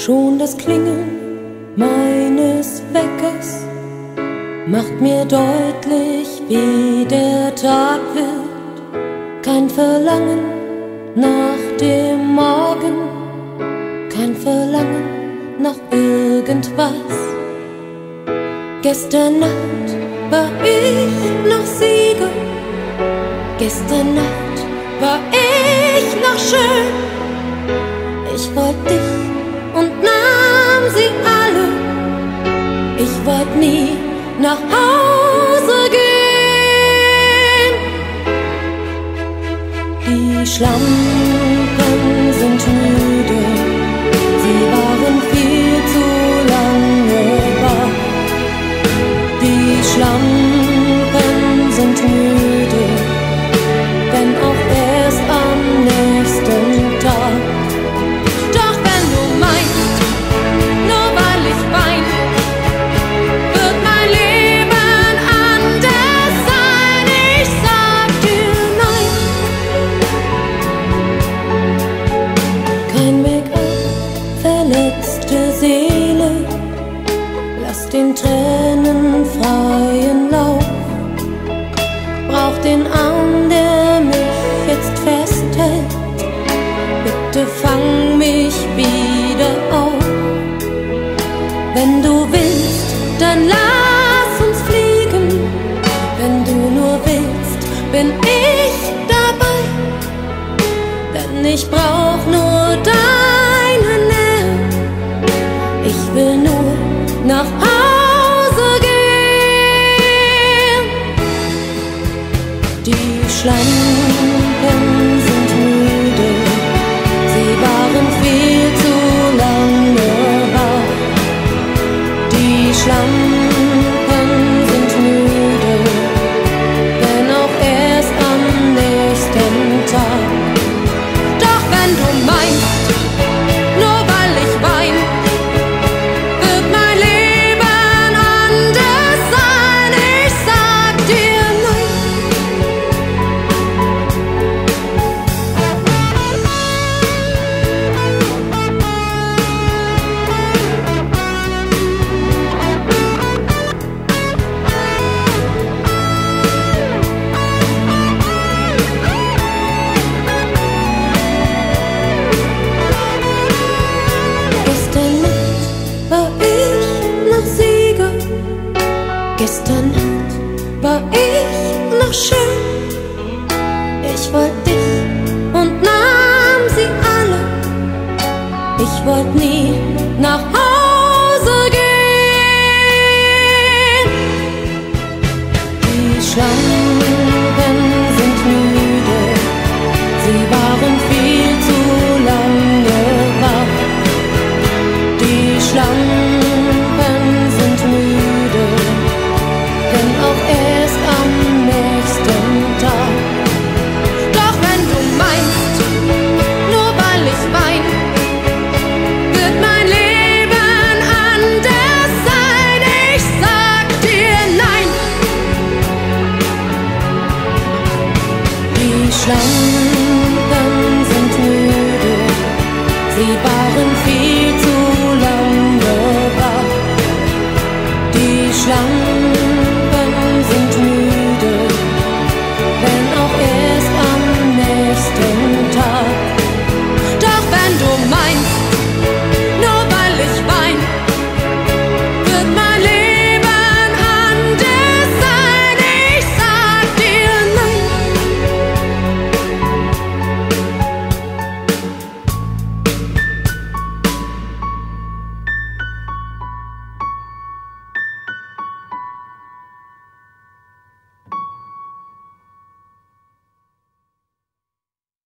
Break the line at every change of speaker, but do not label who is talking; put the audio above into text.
Schon das Klingeln meines Weckers macht mir deutlich, wie der Tag wird. Kein Verlangen nach dem Morgen, kein Verlangen nach irgendwas. Gestern Nacht war ich noch Sieger, gestern Nacht war ich noch schön. Ich wollte dich und nahm sie alle. Ich wollte nie nach Hause gehen. Die Schlampen sind müde, sie waren viel zu lange wach. Die Schlampen sind müde, wenn auch erst am nächsten Tag. Doch wenn du meinst, nur weil ich wein, wird mein Leben anders sein. Ich sag dir nein. Kein Make-up, verletzte Seele, lass den Tränen freien Lauf. Brauch den Arm, der mich jetzt festhält, bitte fang mich wieder auf. Wenn du willst, dann lass uns fliegen. Wenn du nur willst, bin ich dabei. Denn ich brauch nur deine Nähe. Ich will nur nach Hause gehen. Die Schlampen sind müde, sie waren viel zu lange wach. Die Schlampen sind müde, wenn auch erst am nächsten Tag. Doch wenn du meinst, nur weil ich wein, wird mein Leben anders sein. Ich sag dir nein. Gestern Nacht war ich noch schön. Ich wollte dich und nahm sie alle. Ich wollte nie nach Hause gehen. Die Schlampen sind müde, sie waren viel zu lange wach. Die Schlampen sind müde, wenn auch erst am nächsten Tag. Doch wenn du meinst, nur weil ich wein, wird mein Leben anders sein. Ich sag dir nein. Die Schlangen